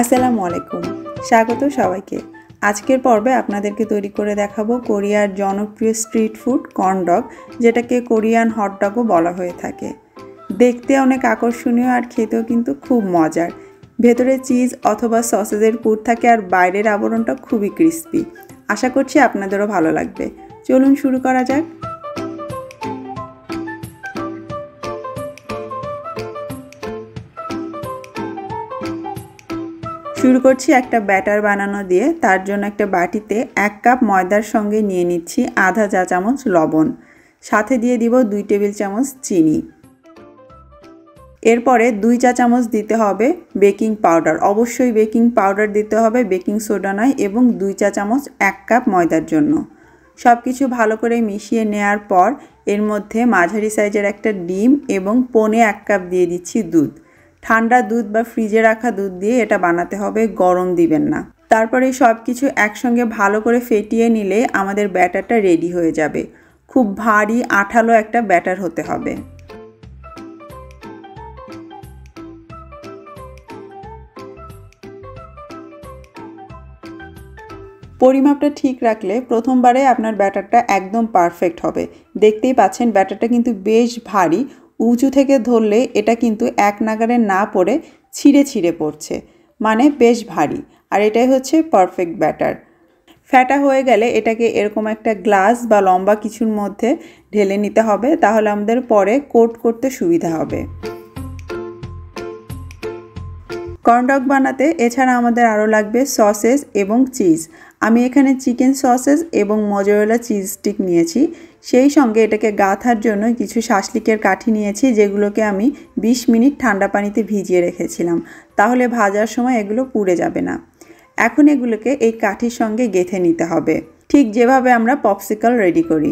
আসসালামু আলাইকুম, স্বাগত সবাইকে। আজকের পর্বে আপনাদেরকে তৈরি করে দেখাবো কোরিয়ার জনপ্রিয় স্ট্রিট ফুড কর্ন ডগ, যেটাকে কোরিয়ান হট ডগও বলা হয়ে থাকে। দেখতে অনেক আকর্ষণীয় আর খেতেও কিন্তু খুব মজার। ভেতরে চিজ অথবা সসেজের পুর থাকে আর বাইরের আবরণটা খুবই ক্রিস্পি। আশা করছি আপনাদেরও ভালো লাগবে। চলুন শুরু করা যাক। শুরু করছি একটা ব্যাটার বানানো দিয়ে। তার জন্য একটা বাটিতে 1 কাপ ময়দার সঙ্গে নিয়ে নিচ্ছি আধা চা চামচ লবণ, সাথে দিয়ে দিব 2 টেবিল চামচ চিনি। এরপরে 2 চা চামচ দিতে হবে বেকিং পাউডার, অবশ্যই বেকিং পাউডার দিতে হবে, বেকিং সোডা নয়। এবং 2 চা চামচ 1 কাপ ময়দার জন্য। সব কিছু ভালো করে মিশিয়ে নেওয়ার পর এর মধ্যে মাঝারি সাইজের একটা ডিম এবং পৌনে 1 কাপ দিয়ে দিচ্ছি দুধ। ঠান্ডা দুধ বা ফ্রিজে রাখা দুধ দিয়ে এটা বানাতে হবে, গরম দিবেন না। তারপরে সব কিছু একসঙ্গে ভালো করে ফেটিয়ে নিলে আমাদের ব্যাটারটা রেডি হয়ে যাবে। খুব ভারী আঠালো একটা ব্যাটার হতে হবে। পরিমাপটা ঠিক রাখলে প্রথমবারে আপনার ব্যাটারটা একদম পারফেক্ট হবে। দেখতেই পাচ্ছেন ব্যাটারটা কিন্তু বেশ ভারী। উঁচু থেকে ধরলে এটা কিন্তু এক নাগারে না পড়ে ছিঁড়ে ছিঁড়ে পড়ছে, মানে বেশ ভারী। আর এটাই হচ্ছে পারফেক্ট ব্যাটার। ফ্যাটা হয়ে গেলে এটাকে এরকম একটা গ্লাস বা লম্বা কিছুর মধ্যে ঢেলে নিতে হবে, তাহলে আমাদের পরে কোট করতে সুবিধা হবে। কর্ন ডগ বানাতে এছাড়া আমাদের আরও লাগবে সসেস এবং চিজ। আমি এখানে চিকেন সসেস এবং মজারেলা চিজ স্টিক নিয়েছি। সেই সঙ্গে এটাকে গাঁথার জন্য কিছু শাসলিকের কাঠি নিয়েছি, যেগুলোকে আমি 20 মিনিট ঠান্ডা পানিতে ভিজিয়ে রেখেছিলাম, তাহলে ভাজার সময় এগুলো পুড়ে যাবে না। এখন এগুলোকে এই কাঠির সঙ্গে গেঁথে নিতে হবে, ঠিক যেভাবে আমরা পপসিকল রেডি করি।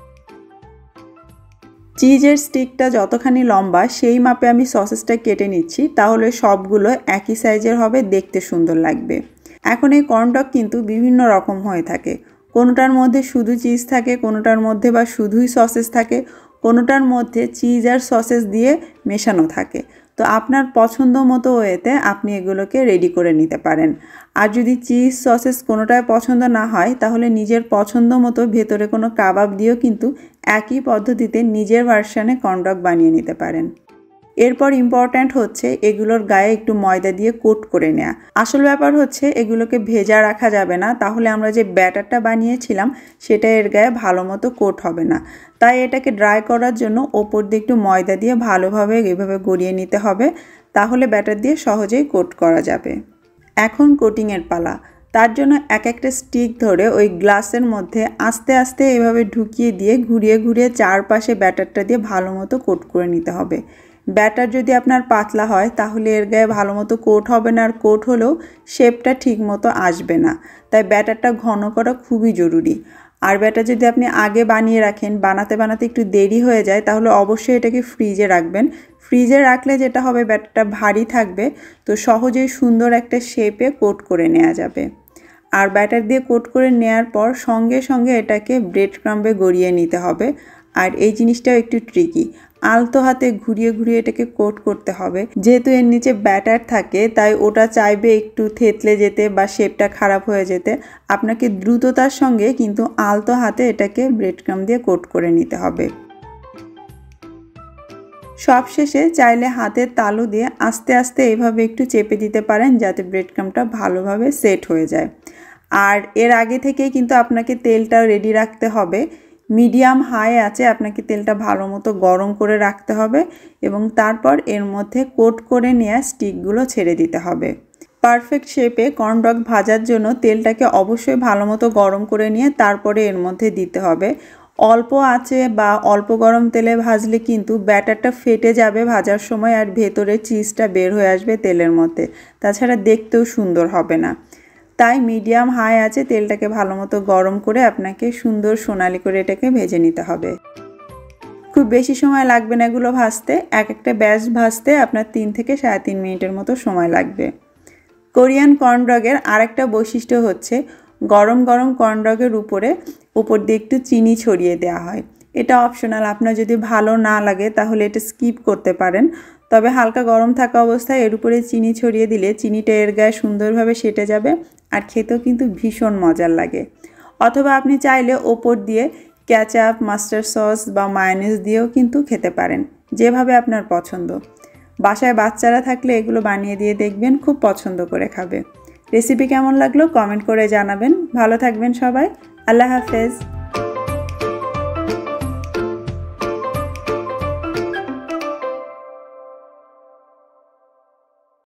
চিজের স্টিকটা যতখানি লম্বা সেই মাপে আমি সসেসটা কেটে নিচ্ছি, তাহলে সবগুলো একই সাইজের হবে, দেখতে সুন্দর লাগবে। এখন এই কর্ন ডগ কিন্তু বিভিন্ন রকম হয়ে থাকে। কোনোটার মধ্যে শুধু চিজ থাকে, কোনোটার মধ্যে বা শুধুই সসেস থাকে, কোনোটার মধ্যে চিজ আর সসেস দিয়ে মেশানো থাকে। তো আপনার পছন্দ মতো ওয়েতে আপনি এগুলোকে রেডি করে নিতে পারেন। আর যদি চিজ সসেস কোনোটাই পছন্দ না হয়, তাহলে নিজের পছন্দ মতো ভেতরে কোনো কাবাব দিয়েও কিন্তু একই পদ্ধতিতে নিজের ভার্সানে কর্ন ডগ বানিয়ে নিতে পারেন। এরপর ইম্পর্ট্যান্ট হচ্ছে এগুলোর গায়ে একটু ময়দা দিয়ে কোট করে নেওয়া। আসল ব্যাপার হচ্ছে এগুলোকে ভেজা রাখা যাবে না, তাহলে আমরা যে ব্যাটারটা বানিয়েছিলাম সেটা এর গায়ে ভালো মতো কোট হবে না। তাই এটাকে ড্রাই করার জন্য ওপর দিয়ে একটু ময়দা দিয়ে ভালোভাবে এভাবে গড়িয়ে নিতে হবে, তাহলে ব্যাটার দিয়ে সহজেই কোট করা যাবে। এখন কোটিংয়ের পালা। তার জন্য একটা স্টিক ধরে ওই গ্লাসের মধ্যে আস্তে আস্তে এভাবে ঢুকিয়ে দিয়ে ঘুরিয়ে ঘুরিয়ে চারপাশে ব্যাটারটা দিয়ে ভালো মতো কোট করে নিতে হবে। ব্যাটার যদি আপনার পাতলা হয় তাহলে এর গায়ে ভালো মতো কোট হবে না, আর কোট হলেও শেপটা ঠিক মতো আসবে না। তাই ব্যাটারটা ঘন করা খুবই জরুরি। আর ব্যাটার যদি আপনি আগে বানিয়ে রাখেন, বানাতে বানাতে একটু দেরি হয়ে যায়, তাহলে অবশ্যই এটাকে ফ্রিজে রাখবেন। ফ্রিজে রাখলে যেটা হবে, ব্যাটারটা ভারী থাকবে, তো সহজেই সুন্দর একটা শেপে কোট করে নেওয়া যাবে। আর ব্যাটার দিয়ে কোট করে নেওয়ার পর সঙ্গে সঙ্গে এটাকে ব্রেড ক্রাম্বে গড়িয়ে নিতে হবে। আর এই জিনিসটাও একটু ট্রিকি, আলতো হাতে ঘুরিয়ে ঘুরিয়ে এটাকে কোট করতে হবে। যেহেতু এর নিচে ব্যাটার থাকে, তাই ওটা চাইবে একটু থেতলে যেতে বা শেপটা খারাপ হয়ে যেতে। আপনাকে দ্রুততার সঙ্গে কিন্তু আলতো হাতে এটাকে ব্রেড ক্রাম্ব দিয়ে কোট করে নিতে হবে। সবশেষে চাইলে হাতের তালু দিয়ে আস্তে আস্তে এইভাবে একটু চেপে দিতে পারেন, যাতে ব্রেড ক্রাম্বটা ভালোভাবে সেট হয়ে যায়। আর এর আগে থেকেই কিন্তু আপনাকে তেলটা রেডি রাখতে হবে। মিডিয়াম হাই আছে আপনাকে তেলটা ভালো মতো গরম করে রাখতে হবে এবং তারপর এর মধ্যে কোট করে নেওয়া স্টিকগুলো ছেড়ে দিতে হবে। পারফেক্ট শেপে কর্ন ডগ ভাজার জন্য তেলটাকে অবশ্যই ভালো মতো গরম করে নিয়ে তারপরে এর মধ্যে দিতে হবে। অল্প আঁচে বা অল্প গরম তেলে ভাজলে কিন্তু ব্যাটারটা ফেটে যাবে ভাজার সময়, আর ভেতরে চিজটা বের হয়ে আসবে তেলের মধ্যে, তাছাড়া দেখতেও সুন্দর হবে না। তাই মিডিয়াম হাই আছে তেলটাকে ভালো মতো গরম করে আপনাকে সুন্দর সোনালি করে এটাকে ভেজে নিতে হবে। খুব বেশি সময় লাগবে না এগুলো ভাজতে। একটা ব্যাচ ভাজতে আপনার 3 থেকে 3.5 মিনিটের মতো সময় লাগবে। কোরিয়ান কর্ন ডগের আরেকটা বৈশিষ্ট্য হচ্ছে গরম গরম কর্ন ডগের উপর দিয়ে একটু চিনি ছড়িয়ে দেওয়া হয়। এটা অপশনাল, আপনার যদি ভালো না লাগে তাহলে এটা স্কিপ করতে পারেন। তবে হালকা গরম থাকা অবস্থায় এর উপরে চিনি ছড়িয়ে দিলে চিনিটা এর গায়ে সুন্দরভাবে সেঁটে যাবে আর খেতেও কিন্তু ভীষণ মজার লাগে। অথবা আপনি চাইলে ওপর দিয়ে কেচাপ, মাস্টার্ড সস বা মায়োনিজ দিয়েও কিন্তু খেতে পারেন, যেভাবে আপনার পছন্দ। বাসায় বাচ্চারা থাকলে এগুলো বানিয়ে দিয়ে দেখবেন, খুব পছন্দ করে খাবে। রেসিপি কেমন লাগলো কমেন্ট করে জানাবেন। ভালো থাকবেন সবাই। আল্লাহ হাফেজ।